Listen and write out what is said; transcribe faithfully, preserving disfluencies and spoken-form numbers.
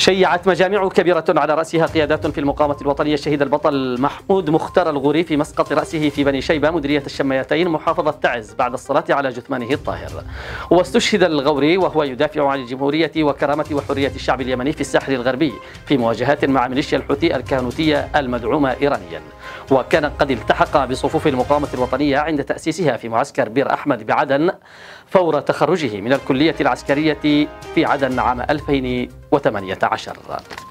شيعت مجامع كبيرة على رأسها قيادات في المقاومة الوطنية الشهيد البطل محمود مختار الغوري في مسقط رأسه في بني شيبة مديرية الشمياتين محافظة تعز بعد الصلاة على جثمانه الطاهر. واستشهد الغوري وهو يدافع عن الجمهورية وكرامة وحرية الشعب اليمني في الساحل الغربي في مواجهات مع ميليشيا الحوثي الكهنوتية المدعومة إيرانيا، وكان قد التحق بصفوف المقاومة الوطنية عند تأسيسها في معسكر بير أحمد بعدن فور تخرجه من الكلية العسكرية في عدن عام ألفين وثمانية عشر.